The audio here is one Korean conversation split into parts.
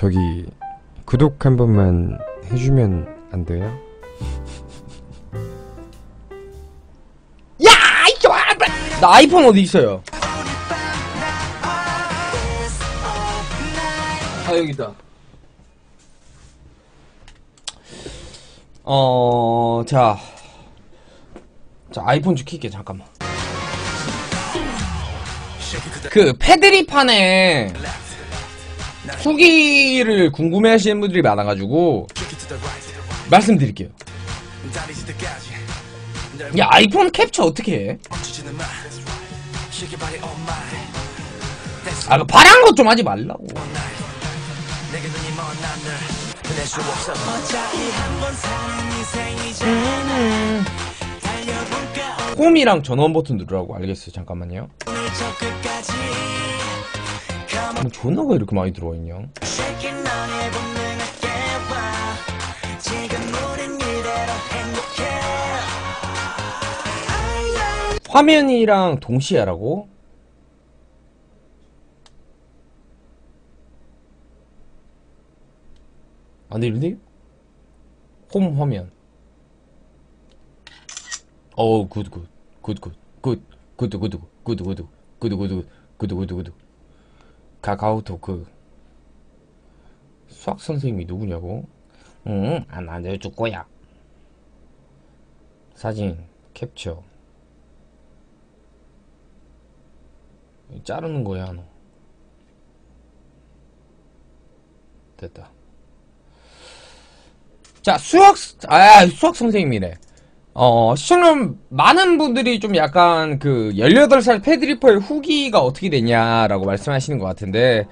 저기 구독 한 번만 해주면 안 돼요? 야! 나 아이폰 어디 있어요? 아, 여기다. 자, 아이폰 좀 킬게, 잠깐만. 그, 패드립판에 후기를 궁금해 하시는 분들이 많아가지고, 말씀드릴게요. 야, 아이폰 캡처 어떻게 해? 아, 그 바란 것 좀 하지 말라고. 홈이랑 전원 버튼 누르라고. 알겠어요. 잠깐만요. 전화가 이렇게 많이 들어와 있냐? 화면이랑 동시에 하라고? 안 되는데요? 홈 화면. 굿. 카카오토크. 수학 선생님이 누구냐고? 안 알려줄 거야. 사진 캡처. 자르는 거야, 너. 됐다. 자, 수학 선생님이래. 시청자 많은 분들이 좀 약간 그 18살 패드리퍼의 후기가 어떻게 되냐라고 말씀하시는 것 같은데,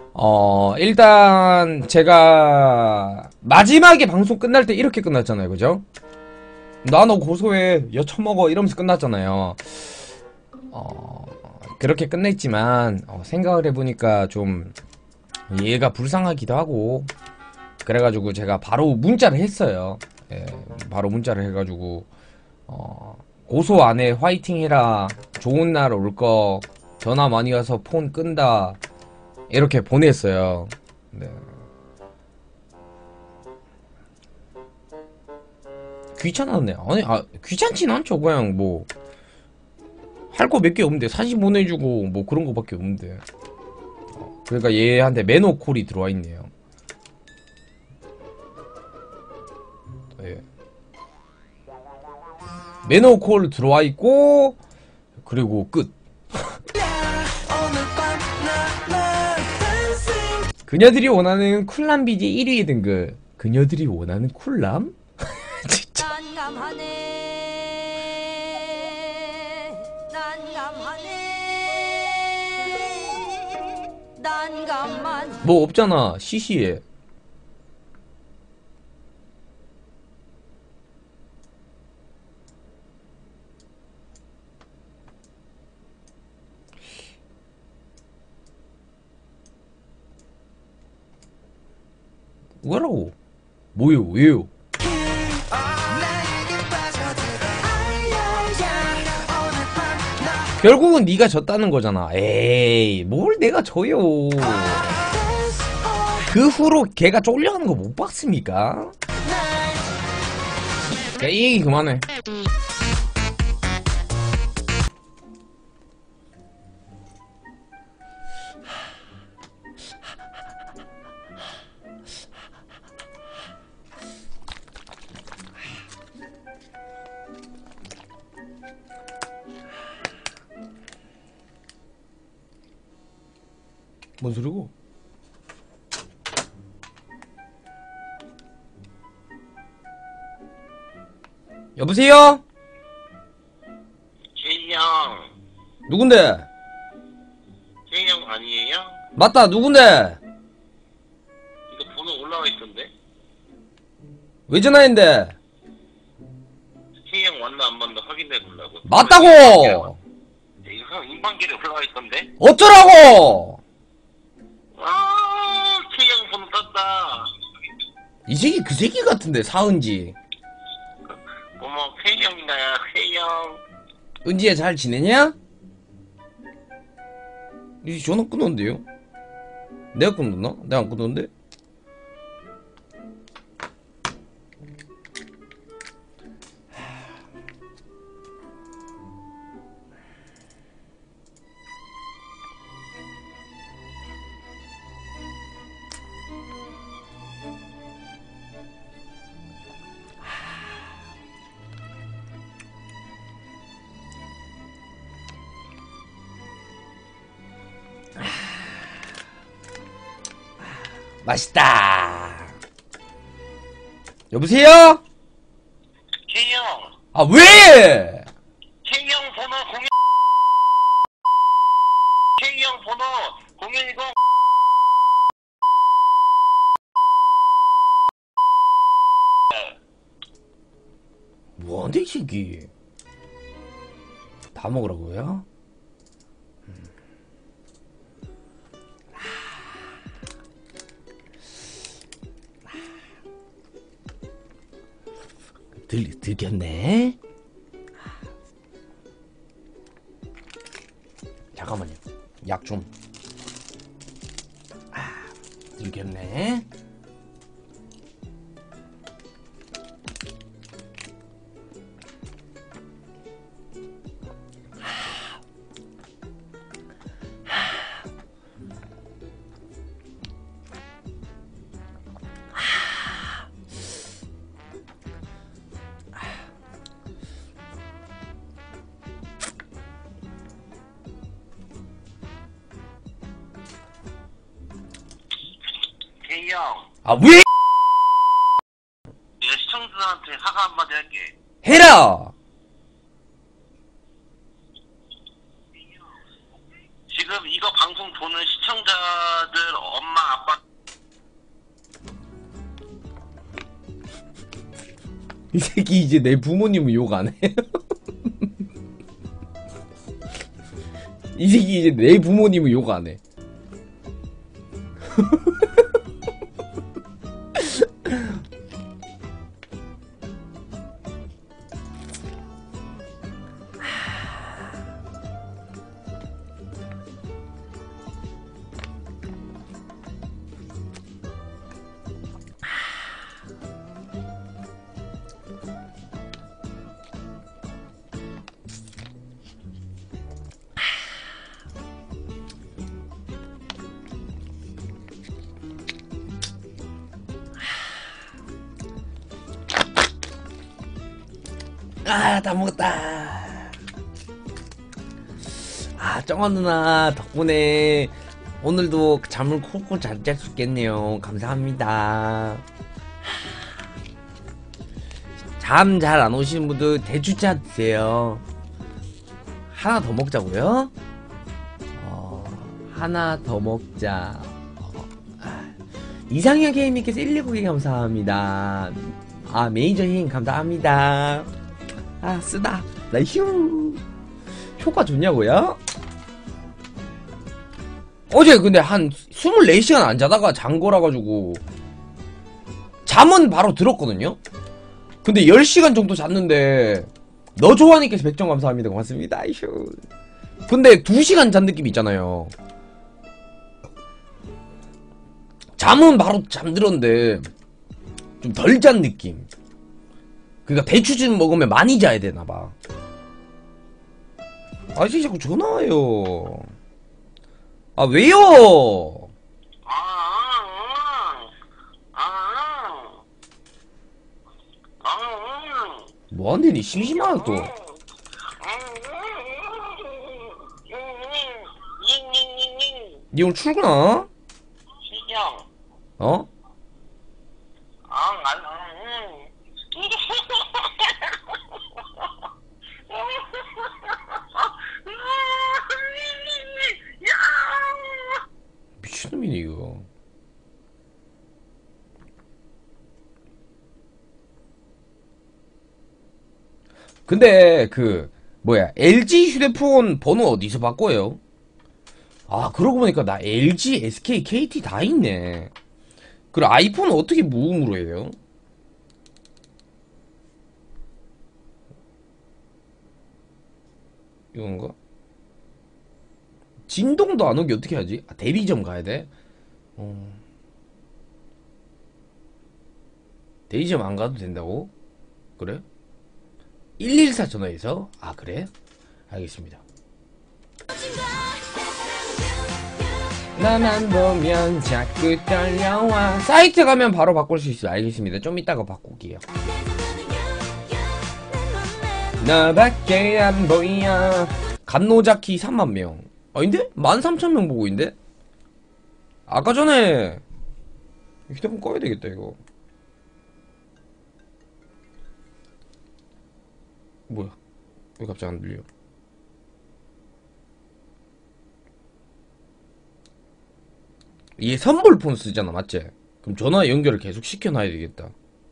일단 제가 마지막에 방송 끝날 때 이렇게 끝났잖아요. 그죠? 나 너 고소해. 여 처먹어. 이러면서 끝났잖아요. 그렇게 끝냈지만, 생각을 해보니까 좀 얘가 불쌍하기도 하고, 그래가지고 제가 바로 문자를 했어요. 예, 바로 문자를 해가지고 고소 안해 화이팅 해라. 좋은 날 올 거. 전화 많이 와서 폰 끈다. 이렇게 보냈어요. 네. 귀찮았네. 아니, 귀찮진 않죠. 그냥 뭐 할 거 몇 개 없는데 사진 보내주고 뭐 그런 거밖에 없는데. 그러니까 얘한테 매너콜이 들어와 있네요. 예. 매너콜 들어와 있고, 그리고 끝. 그녀들이 원하는 쿨남 BJ 1위 등급. 그녀들이 원하는 쿨남? 진짜. 뭐 없잖아. CC에. 뭐라고? 뭐요? 왜요? 결국은 네가 졌다는 거잖아. 에이, 뭘 내가 져요. 그 후로 걔가 쫄려하는 거 못 봤습니까? 야, 이 얘기 그만해. 뭔 소리고? 여보세요? 제이형. 누군데? 제이형 아니에요? 맞다, 누군데? 이거 번호 올라와 있던데? 왜 전화했는데? 제이형 왔나 안 왔나 확인해 보려고. 맞다고! 이거 형 인방길에 올라와 있던데? 어쩌라고! 제이형 번호 땄다. 이 새끼 그 새끼 같은데, 사은지. 어머, 회형이나야, 회형. 은지야 잘 지내냐? 이 전화 끊었는데요? 내가 끊었나? 내가 안 끊었는데? 맛있다. 여보세요? K형, 아, 왜? K형 번호 0 K형 번호 010. 뭐한데, 이 새끼? 다 먹으라고요? 들켰네? 잠깐만요. 약 좀. 들켰네? K형, 아, 왜? 내가 시청자한테 사과 한마디 할게. 해라! 지금 이거 방송 보는 시청자들 엄마 아빠 이 새끼 이제 내 부모님은 욕 안 해. 이 새끼 이제 내 부모님은 욕 안 해. 아, 다 먹었다. 아, 정아 누나 덕분에 오늘도 잠을 콕콕 잘 잘 수 있겠네요. 감사합니다. 잠 잘 안 오시는 분들 대추차 드세요. 하나 더 먹자고요? 하나 더 먹자. 이상형 게임님께서 119개 감사합니다. 아, 메이저 힘 감사합니다. 아, 쓰다. 나 휴. 효과 좋냐고요? 어제 근데 한 24시간 안 자다가 잔 거라가지고 잠은 바로 들었거든요? 근데 10시간 정도 잤는데 너 좋아하니까 100점 감사합니다. 고맙습니다. 휴. 근데 2시간 잔 느낌 있잖아요. 잠은 바로 잠들었는데 좀 덜 잔 느낌. 그니까 대추즙 먹으면 많이 자야 되나봐. 아저씨 자꾸 전화와요. 아, 왜요? 뭐한데 니 심심하다 또. 니 오늘 출근하? 신형. 어? 미친놈이네 이거. 근데 그 뭐야, LG 휴대폰 번호 어디서 바꿔요? 아, 그러고 보니까 나 LG, SK, KT 다 있네. 그리고 아이폰은 어떻게 무음으로 해요? 이건가? 진동도 안 오게 어떻게 하지? 아, 대리점 가야 돼? 대리점 안 가도 된다고? 그래? 114 전화해서? 아, 그래? 알겠습니다. 나만 보면 자꾸 떨려와. 사이트 가면 바로 바꿀 수 있어요. 알겠습니다. 좀 이따가 바꿀게요. 너밖에 안 보여. 감노자키 3만명. 아닌데? 13,000명 보고 있는데? 아까 전에 휴대폰 꺼야 되겠다 이거. 뭐야? 왜 갑자기 안 들려? 얘 선불 폰 쓰잖아, 맞지? 그럼 전화 연결을 계속 시켜놔야 되겠다.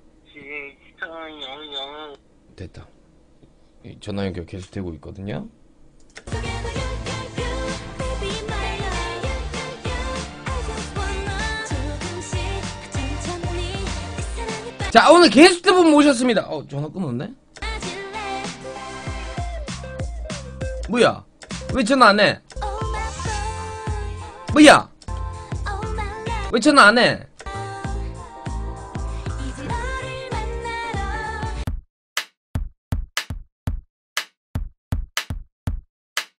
됐다. 이 전화 연결 계속 되고 있거든요. 자, 오늘 게스트분 모셨습니다. 전화 끊었네? 뭐야? 왜 전화 안 해? 뭐야? 왜 전화 안 해?